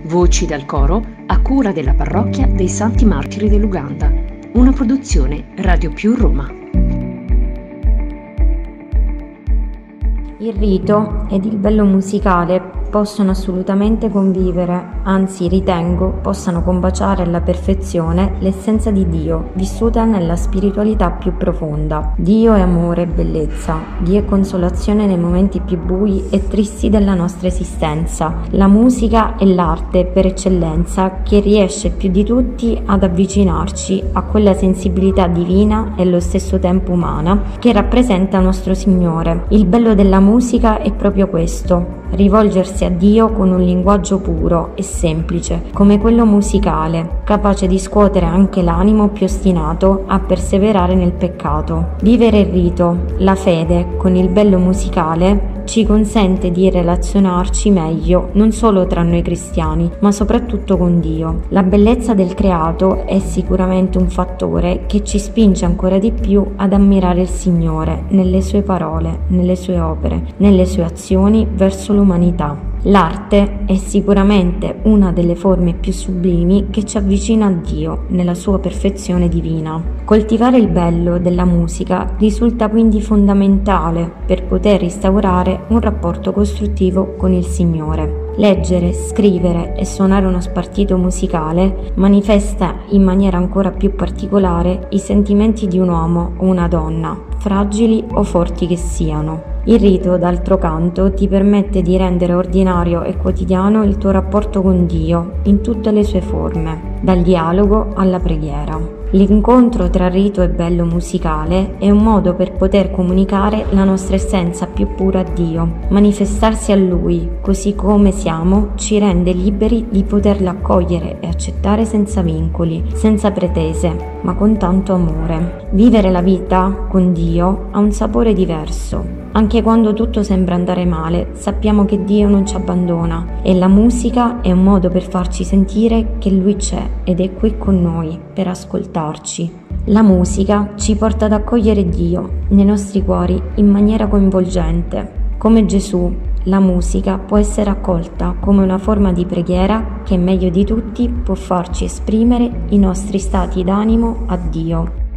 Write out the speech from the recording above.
Voci dal coro a cura della parrocchia dei Santi Martiri dell'Uganda. Una produzione Radio Più Roma. Il rito ed il bello musicale possono assolutamente convivere, anzi ritengo possano combaciare alla perfezione l'essenza di Dio, vissuta nella spiritualità più profonda. Dio è amore e bellezza, Dio è consolazione nei momenti più bui e tristi della nostra esistenza. La musica è l'arte per eccellenza che riesce più di tutti ad avvicinarci a quella sensibilità divina e allo stesso tempo umana che rappresenta nostro Signore. Il bello della musica è proprio questo: rivolgersi a Dio con un linguaggio puro e semplice, come quello musicale, capace di scuotere anche l'animo più ostinato a perseverare nel peccato. Vivere il rito, la fede, con il bello musicale ci consente di relazionarci meglio non solo tra noi cristiani, ma soprattutto con Dio. La bellezza del creato è sicuramente un fattore che ci spinge ancora di più ad ammirare il Signore nelle sue parole, nelle sue opere, nelle sue azioni verso l'umanità. L'arte è sicuramente una delle forme più sublimi che ci avvicina a Dio nella sua perfezione divina. Coltivare il bello della musica risulta quindi fondamentale per poter instaurare un rapporto costruttivo con il Signore. Leggere, scrivere e suonare uno spartito musicale manifesta in maniera ancora più particolare i sentimenti di un uomo o una donna, fragili o forti che siano. Il rito, d'altro canto, ti permette di rendere ordinario e quotidiano il tuo rapporto con Dio in tutte le sue forme, dal dialogo alla preghiera. L'incontro tra rito e bello musicale è un modo per poter comunicare la nostra essenza più pura a Dio. Manifestarsi a Lui, così come siamo, ci rende liberi di poterlo accogliere e accettare senza vincoli, senza pretese, ma con tanto amore. Vivere la vita con Dio ha un sapore diverso. Anche quando tutto sembra andare male, sappiamo che Dio non ci abbandona e la musica è un modo per farci sentire che Lui c'è ed è qui con noi per ascoltarci. La musica ci porta ad accogliere Dio nei nostri cuori in maniera coinvolgente. Come Gesù, la musica può essere accolta come una forma di preghiera che meglio di tutti può farci esprimere i nostri stati d'animo a Dio.